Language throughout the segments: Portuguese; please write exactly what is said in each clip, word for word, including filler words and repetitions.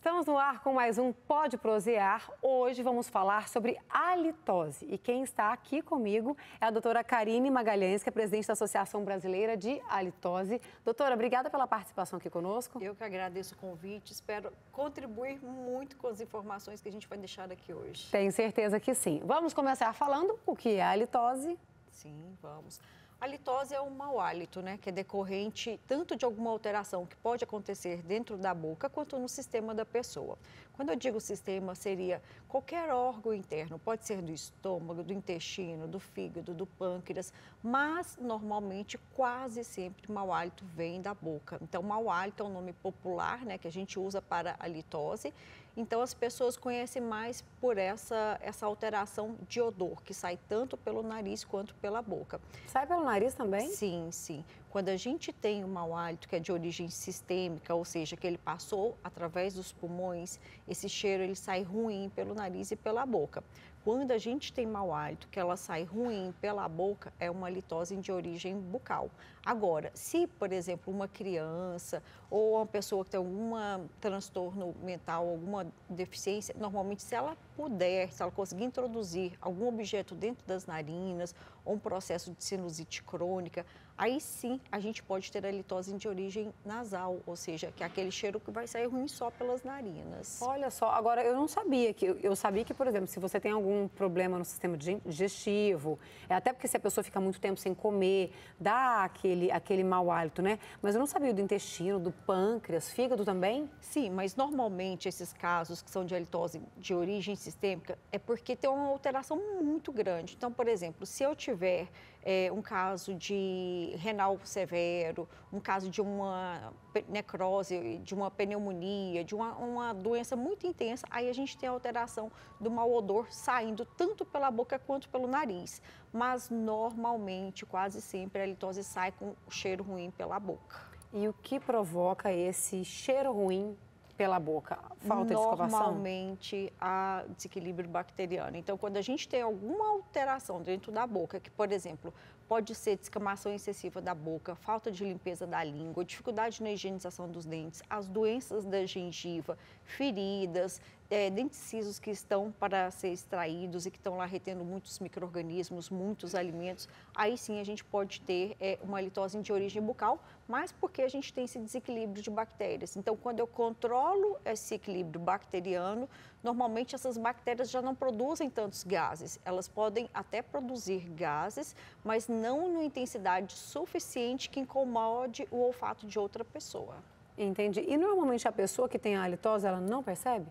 Estamos no ar com mais um Pode Prosear. Hoje vamos falar sobre halitose. E quem está aqui comigo é a doutora Karine Magalhães, que é presidente da Associação Brasileira de Halitose. Doutora, obrigada pela participação aqui conosco. Eu que agradeço o convite, espero contribuir muito com as informações que a gente vai deixar aqui hoje. Tenho certeza que sim. Vamos começar falando o que é a halitose. Sim, vamos. A halitose é um mau hálito, né, que é decorrente tanto de alguma alteração que pode acontecer dentro da boca quanto no sistema da pessoa. Quando eu digo sistema, seria qualquer órgão interno, pode ser do estômago, do intestino, do fígado, do pâncreas, mas normalmente quase sempre mau hálito vem da boca. Então, mau hálito é um nome popular, né, que a gente usa para a halitose. Então, as pessoas conhecem mais por essa, essa alteração de odor, que sai tanto pelo nariz quanto pela boca. Sai pelo nariz também? Sim, sim. Quando a gente tem o mau hálito, que é de origem sistêmica, ou seja, que ele passou através dos pulmões, esse cheiro ele sai ruim pelo nariz e pela boca. Quando a gente tem mau hálito, que ela sai ruim pela boca, é uma halitose de origem bucal. Agora, se, por exemplo, uma criança ou uma pessoa que tem algum transtorno mental, alguma deficiência, normalmente se ela puder, se ela conseguir introduzir algum objeto dentro das narinas ou um processo de sinusite crônica, aí sim a gente pode ter a halitose de origem nasal, ou seja, que é aquele cheiro que vai sair ruim só pelas narinas. Olha só, agora eu não sabia que, eu sabia que, por exemplo, se você tem algum problema no sistema digestivo, é até porque se a pessoa fica muito tempo sem comer, dá aquele, aquele mau hálito, né? Mas eu não sabia do intestino, do pâncreas, fígado também? Sim, mas normalmente esses casos que são de halitose de origem sistêmica é porque tem uma alteração muito grande. Então, por exemplo, se eu tiver é, um caso de renal severo, um caso de uma necrose, de uma pneumonia, de uma, uma doença muito intensa, aí a gente tem a alteração do mau odor saindo tanto pela boca quanto pelo nariz. Mas normalmente, quase sempre, a halitose sai com cheiro ruim pela boca. E o que provoca esse cheiro ruim pela boca? Falta de escovação? Normalmente, há desequilíbrio bacteriano. Então, quando a gente tem alguma alteração dentro da boca, que, por exemplo, pode ser descamação excessiva da boca, falta de limpeza da língua, dificuldade na higienização dos dentes, as doenças da gengiva, feridas, é, dentes cisos que estão para ser extraídos e que estão lá retendo muitos micro-organismos, muitos alimentos, aí sim a gente pode ter é, uma halitose de origem bucal, mas porque a gente tem esse desequilíbrio de bactérias. Então, quando eu controlo esse equilíbrio bacteriano, normalmente essas bactérias já não produzem tantos gases. Elas podem até produzir gases, mas não numa intensidade suficiente que incomode o olfato de outra pessoa. Entendi. E normalmente a pessoa que tem a halitose, ela não percebe?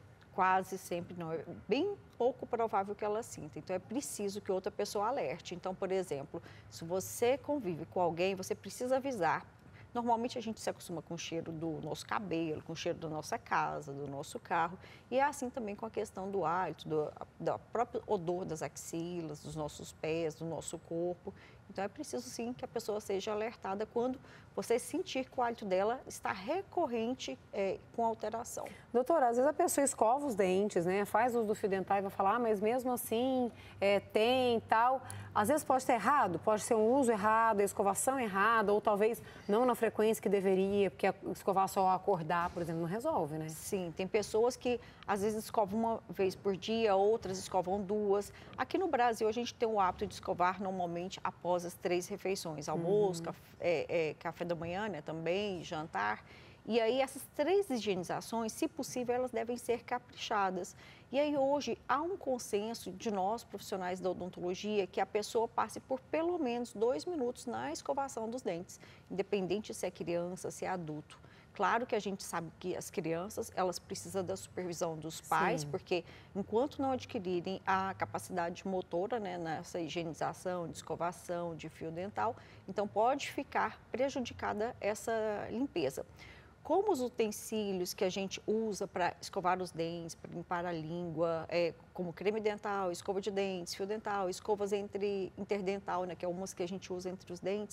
Quase sempre não. É bem pouco provável que ela sinta. Então, é preciso que outra pessoa alerte. Então, por exemplo, se você convive com alguém, você precisa avisar. Normalmente, a gente se acostuma com o cheiro do nosso cabelo, com o cheiro da nossa casa, do nosso carro. E é assim também com a questão do hálito, do, do próprio odor das axilas, dos nossos pés, do nosso corpo. Então, é preciso, sim, que a pessoa seja alertada quando você sentir que o hálito dela está recorrente é, com alteração. Doutora, às vezes a pessoa escova os dentes, né? Faz uso do fio dental e vai falar, ah, mas mesmo assim é, tem tal. Às vezes pode ser errado, pode ser um uso errado, a escovação errada, ou talvez não na frequência que deveria, porque escovar só ao acordar, por exemplo, não resolve, né? Sim, tem pessoas que às vezes escovam uma vez por dia, outras escovam duas. Aqui no Brasil, a gente tem o hábito de escovar normalmente após as três refeições, almoço, uhum. café, é, é, café da manhã, né, também, jantar. E aí, essas três higienizações, se possível, elas devem ser caprichadas. E aí, hoje, há um consenso de nós, profissionais da odontologia, que a pessoa passe por pelo menos dois minutos na escovação dos dentes, independente se é criança, se é adulto. Claro que a gente sabe que as crianças, elas precisam da supervisão dos pais, Sim. porque enquanto não adquirirem a capacidade motora, né, nessa higienização, de escovação, de fio dental, então pode ficar prejudicada essa limpeza. Como os utensílios que a gente usa para escovar os dentes, para limpar a língua, é, como creme dental, escova de dentes, fio dental, escovas entre interdental, né, que é umas que a gente usa entre os dentes,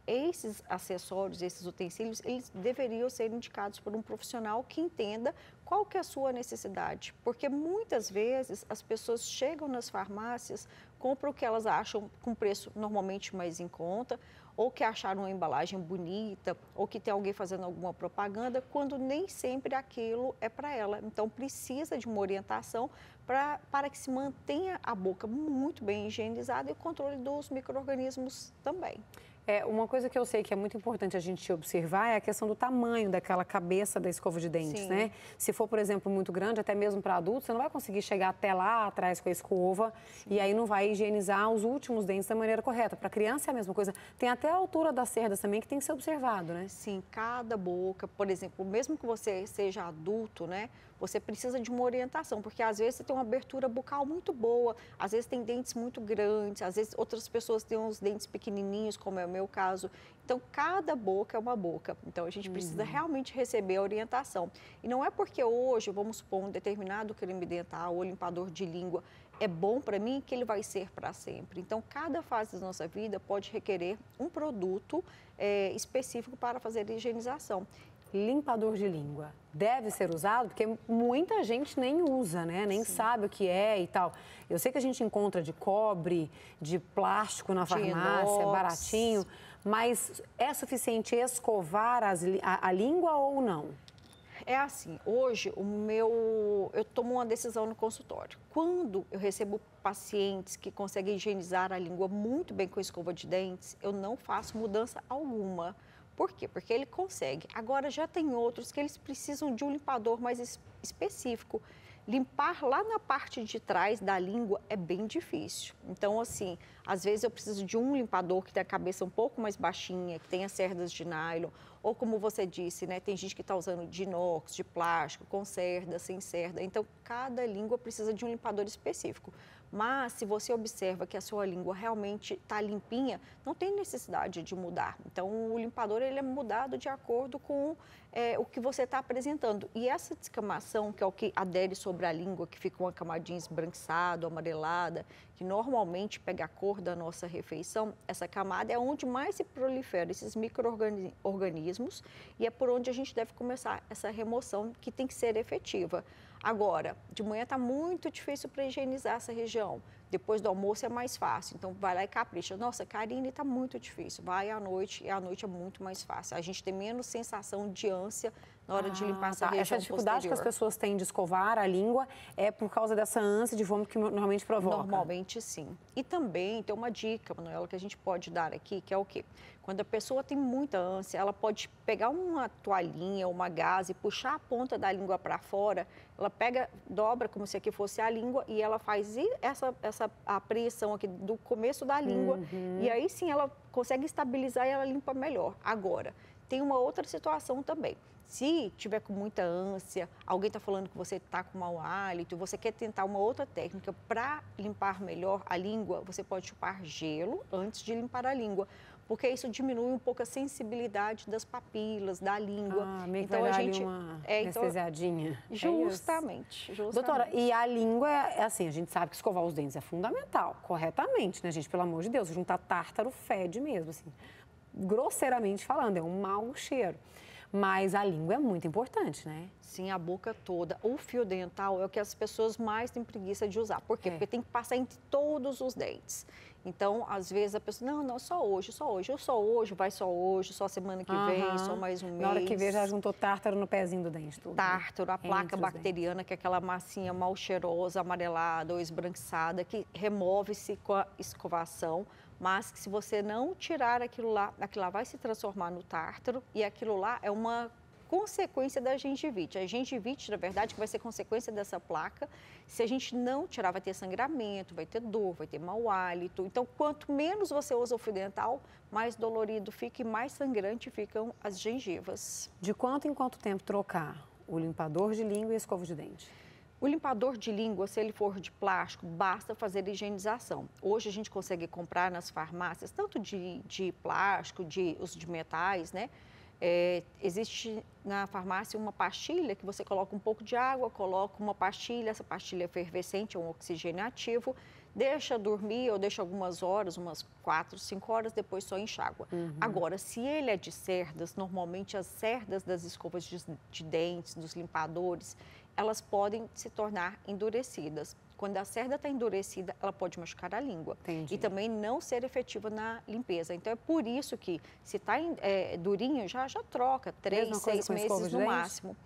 esses acessórios, esses utensílios, eles deveriam ser indicados por um profissional que entenda qual que é a sua necessidade. Porque muitas vezes as pessoas chegam nas farmácias, compram o que elas acham com preço normalmente mais em conta, ou que acharam uma embalagem bonita, ou que tem alguém fazendo alguma propaganda, quando nem sempre aquilo é para ela. Então, precisa de uma orientação pra, para que se mantenha a boca muito bem higienizada e o controle dos micro-organismos também. É, uma coisa que eu sei que é muito importante a gente observar é a questão do tamanho daquela cabeça da escova de dentes, Sim. né? Se for, por exemplo, muito grande, até mesmo para adultos, você não vai conseguir chegar até lá atrás com a escova. Sim. E aí não vai higienizar os últimos dentes da maneira correta. Para criança é a mesma coisa. Tem até a altura das cerdas também que tem que ser observado, né? Sim, cada boca, por exemplo, mesmo que você seja adulto, né? Você precisa de uma orientação, porque às vezes você tem uma abertura bucal muito boa, às vezes tem dentes muito grandes, às vezes outras pessoas têm uns dentes pequenininhos, como é o meu caso. Então, cada boca é uma boca. Então, a gente precisa uhum. realmente receber a orientação. E não é porque hoje, vamos supor, um determinado creme dental ou limpador de língua é bom para mim que ele vai ser para sempre. Então, cada fase da nossa vida pode requerer um produto é, específico para fazer a higienização. Limpador de língua deve ser usado? Porque muita gente nem usa, né? Nem Sim. sabe o que é e tal. Eu sei que a gente encontra de cobre, de plástico na farmácia, é baratinho, mas é suficiente escovar as, a, a língua ou não? É assim, hoje o meu, eu tomo uma decisão no consultório. Quando eu recebo pacientes que conseguem higienizar a língua muito bem com escova de dentes, eu não faço mudança alguma. Por quê? Porque ele consegue. Agora, já tem outros que eles precisam de um limpador mais específico. Limpar lá na parte de trás da língua é bem difícil. Então, assim, às vezes eu preciso de um limpador que tem a cabeça um pouco mais baixinha, que tenha cerdas de nylon, ou como você disse, né, tem gente que está usando de inox, de plástico, com cerda, sem cerda. Então, cada língua precisa de um limpador específico. Mas, se você observa que a sua língua realmente está limpinha, não tem necessidade de mudar. Então, o limpador ele é mudado de acordo com é, o que você está apresentando. E essa descamação, que é o que adere sobre a língua, que fica uma camadinha esbranquiçada, amarelada, que normalmente pega a cor da nossa refeição, essa camada é onde mais se proliferam esses micro-organismos e é por onde a gente deve começar essa remoção, que tem que ser efetiva. Agora, de manhã está muito difícil para higienizar essa região. Depois do almoço é mais fácil, então vai lá e capricha. Nossa, Karine, está muito difícil. Vai à noite e à noite é muito mais fácil. A gente tem menos sensação de ânsia na hora ah, de limpar essa tá. região Essa dificuldade posterior. que as pessoas têm de escovar a língua é por causa dessa ânsia de vômito que normalmente provoca? Normalmente, sim. E também tem uma dica, Manuela, que a gente pode dar aqui, que é o quê? Quando a pessoa tem muita ânsia, ela pode pegar uma toalhinha, uma gaze, puxar a ponta da língua para fora, ela pega, dobra como se aqui fosse a língua e ela faz essa, essa apreensão aqui do começo da língua uhum. e aí sim ela consegue estabilizar e ela limpa melhor. Agora, tem uma outra situação também. Se tiver com muita ânsia, alguém está falando que você está com mau hálito, você quer tentar uma outra técnica para limpar melhor a língua, você pode chupar gelo antes de limpar a língua, porque isso diminui um pouco a sensibilidade das papilas, da língua. Ah, meio então, que vai a gente uma é, anestesiadinha. Então, justamente, é justamente. Doutora, e a língua, é assim, a gente sabe que escovar os dentes é fundamental, corretamente, né, gente? Pelo amor de Deus, juntar tártaro fede mesmo, assim, grosseiramente falando, é um mau cheiro. Mas a língua é muito importante, né? Sim, a boca toda. O fio dental é o que as pessoas mais têm preguiça de usar. Por quê? É. Porque tem que passar entre todos os dentes. Então, às vezes a pessoa, não, não, só hoje, só hoje. Ou só hoje, vai só hoje, só semana que vem, uhum. só mais um mês. Na hora que vê, já juntou tártaro no pezinho do dente. Tudo, tártaro, a placa bacteriana, que é aquela massinha mal cheirosa, amarelada ou esbranquiçada, que remove-se com a escovação. Mas que se você não tirar aquilo lá, aquilo lá vai se transformar no tártaro e aquilo lá é uma consequência da gengivite. A gengivite, na verdade, que vai ser consequência dessa placa. Se a gente não tirar, vai ter sangramento, vai ter dor, vai ter mau hálito. Então, quanto menos você usa o fio dental, mais dolorido fica e mais sangrante ficam as gengivas. De quanto em quanto tempo trocar o limpador de língua e a escova de dente? O limpador de língua, se ele for de plástico, basta fazer higienização. Hoje a gente consegue comprar nas farmácias, tanto de, de plástico, de, os de metais, né? É, existe na farmácia uma pastilha que você coloca um pouco de água, coloca uma pastilha, essa pastilha é efervescente, é um oxigênio ativo, deixa dormir ou deixa algumas horas, umas quatro, cinco horas, depois só enxágua. Uhum. Agora, se ele é de cerdas, normalmente as cerdas das escovas de, de dentes, dos limpadores, elas podem se tornar endurecidas. Quando a cerda está endurecida, ela pode machucar a língua. Entendi. E também não ser efetiva na limpeza. Então, é por isso que, se está é, durinho, já, já troca, três, seis meses no máximo.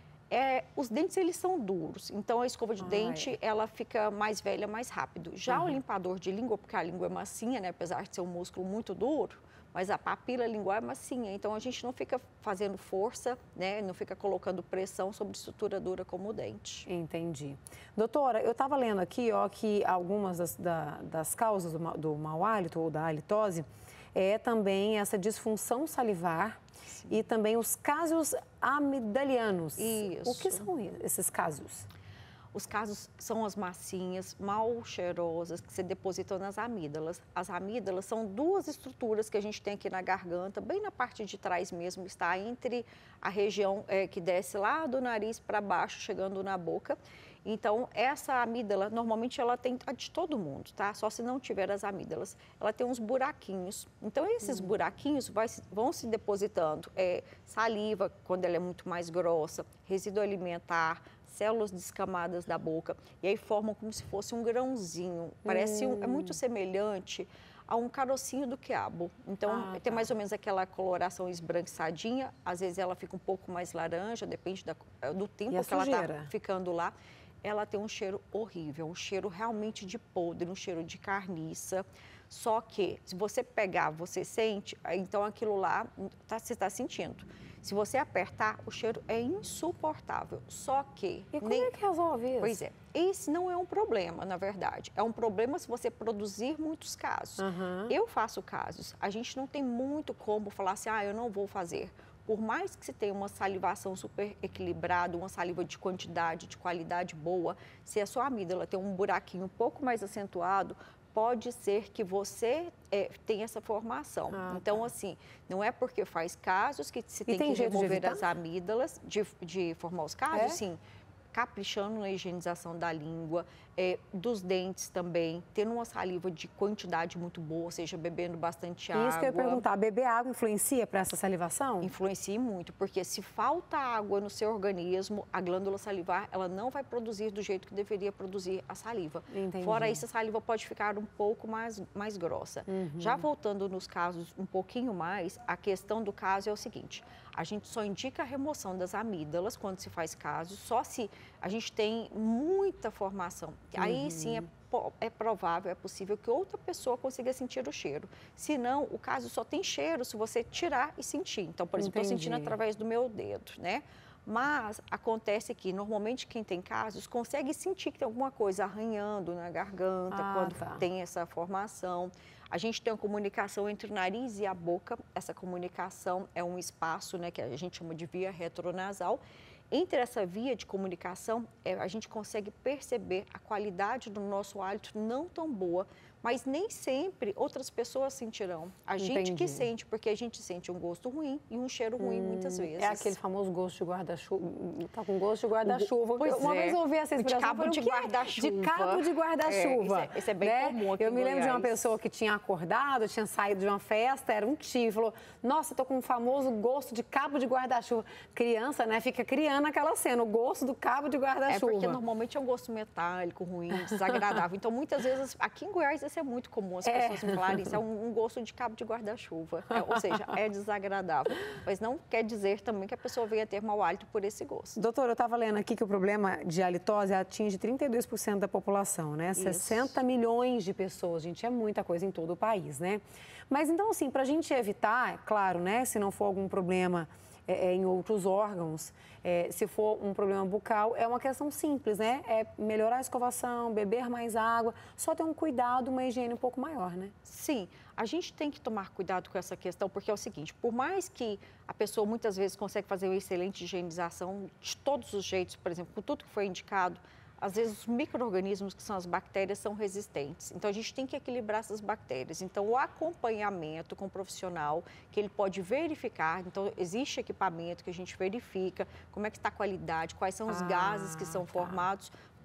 É, os dentes, eles são duros, então a escova de ah, dente, é. ela fica mais velha mais rápido. Já uhum. o limpador de língua, porque a língua é massinha, né, apesar de ser um músculo muito duro, mas a papila lingual é massinha, então a gente não fica fazendo força, né, não fica colocando pressão sobre estrutura dura como o dente. Entendi. Doutora, eu estava lendo aqui, ó, que algumas das, da, das causas do, do mau hálito ou da halitose é também essa disfunção salivar. Sim. E também os casos amigdalianos. Isso. O que são esses casos? Os casos são as massinhas mal cheirosas que se depositam nas amígdalas. As amígdalas são duas estruturas que a gente tem aqui na garganta, bem na parte de trás mesmo, está entre a região é, que desce lá do nariz para baixo, chegando na boca. Então, essa amígdala, normalmente ela tem a de todo mundo, tá? Só se não tiver as amígdalas. Ela tem uns buraquinhos. Então, esses uhum. buraquinhos vai, vão se depositando é, saliva, quando ela é muito mais grossa, resíduo alimentar, células descamadas da boca. E aí formam como se fosse um grãozinho. Parece uhum. um, é muito semelhante a um carocinho do quiabo. Então, ah, tem tá. mais ou menos aquela coloração esbranquiçadinha. Às vezes, ela fica um pouco mais laranja, depende da, do tempo que ela está ficando lá. Ela tem um cheiro horrível, um cheiro realmente de podre, um cheiro de carniça. Só que, se você pegar, você sente, então aquilo lá tá, você está sentindo. Se você apertar, o cheiro é insuportável. Só que... E como nem... é que resolve isso? Pois é, esse não é um problema, na verdade. É um problema se você produzir muitos casos. Uhum. Eu faço casos. A gente não tem muito como falar assim, ah, eu não vou fazer. Por mais que você tenha uma salivação super equilibrada, uma saliva de quantidade, de qualidade boa, se a sua amígdala tem um buraquinho um pouco mais acentuado, pode ser que você é, tenha essa formação. Ah, então, tá. assim, não é porque faz casos que se tem, tem que remover as amígdalas, de, de formar os casos, é? sim. Caprichando na higienização da língua, é, dos dentes também, tendo uma saliva de quantidade muito boa, ou seja, bebendo bastante água. Isso que eu ia perguntar, beber água influencia para essa salivação? Influencia muito, porque se falta água no seu organismo, a glândula salivar, ela não vai produzir do jeito que deveria produzir a saliva. Entendi. Fora isso, a saliva pode ficar um pouco mais, mais grossa. Uhum. Já voltando nos casos um pouquinho mais, a questão do caso é o seguinte, a gente só indica a remoção das amígdalas quando se faz caso, só se a gente tem muita formação. Aí uhum. sim é, é provável, é possível que outra pessoa consiga sentir o cheiro. Se não, o caso só tem cheiro se você tirar e sentir. Então, por exemplo, estou sentindo através do meu dedo, né? Mas acontece que, normalmente, quem tem casos consegue sentir que tem alguma coisa arranhando na garganta, ah, quando tá. tem essa formação. A gente tem uma comunicação entre o nariz e a boca. Essa comunicação é um espaço, né, que a gente chama de via retronasal. Entre essa via de comunicação, é, a gente consegue perceber a qualidade do nosso hálito não tão boa, mas nem sempre outras pessoas sentirão. A gente Entendi. que sente, porque a gente sente um gosto ruim e um cheiro ruim hum, muitas vezes. É aquele famoso gosto de guarda-chuva, tá com gosto de guarda-chuva. Uma é. vez eu ouvi essa expressão, de cabo de guarda-chuva. De cabo de guarda-chuva. É, isso é, é bem né? comum aqui Eu me lembro Goiás. de uma pessoa que tinha acordado, tinha saído de uma festa, era um tio, falou, nossa, tô com um famoso gosto de cabo de guarda-chuva. Criança, né, fica criando aquela cena, o gosto do cabo de guarda-chuva. É porque normalmente é um gosto metálico, ruim, desagradável. Então, muitas vezes, aqui em Goiás, isso é muito comum. As pessoas me falarem, isso é um, um gosto de cabo de guarda-chuva. É, ou seja, é desagradável. Mas não quer dizer também que a pessoa venha ter mau hálito por esse gosto. Doutora, eu estava lendo aqui que o problema de halitose atinge trinta e dois por cento da população, né? Isso. sessenta milhões de pessoas, gente, é muita coisa em todo o país, né? Mas então, assim, para a gente evitar, é claro, né? Se não for algum problema é, é, em outros órgãos, é, se for um problema bucal, é uma questão simples, né? É melhorar a escovação, beber mais água, só ter um cuidado, uma higiene um pouco maior, né? Sim, a gente tem que tomar cuidado com essa questão, porque é o seguinte, por mais que a pessoa muitas vezes consegue fazer uma excelente higienização de todos os jeitos, por exemplo, com tudo que foi indicado, às vezes os micro-organismos, que são as bactérias, são resistentes. Então, a gente tem que equilibrar essas bactérias. Então, o acompanhamento com o profissional, que ele pode verificar. Então, existe equipamento que a gente verifica como é que está a qualidade, quais são os ah, gases que são tá. formados,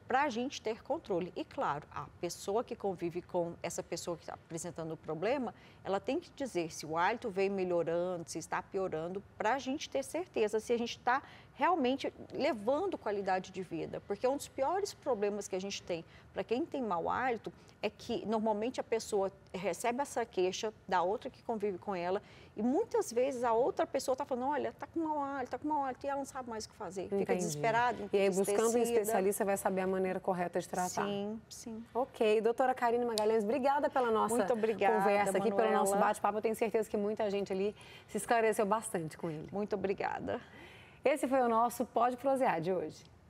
para a gente ter controle. E, claro, a pessoa que convive com essa pessoa que está apresentando o problema, ela tem que dizer se o hálito vem melhorando, se está piorando, para a gente ter certeza se a gente está realmente levando qualidade de vida. Porque um dos piores problemas que a gente tem para quem tem mau hálito é que, normalmente, a pessoa recebe essa queixa da outra que convive com ela e, muitas vezes, a outra pessoa está falando, olha, está com mau hálito, está com mau hálito, e ela não sabe mais o que fazer. Fica Entendi. desesperada, E aí, buscando um especialista, vai saber a maneira correta de tratar. Sim, sim. Ok. Doutora Karine Magalhães, obrigada pela nossa Muito obrigada, conversa aqui, Manuela. pelo nosso bate-papo. Eu tenho certeza que muita gente ali se esclareceu bastante com ele. Muito obrigada. Esse foi o nosso Pode Prosear de hoje.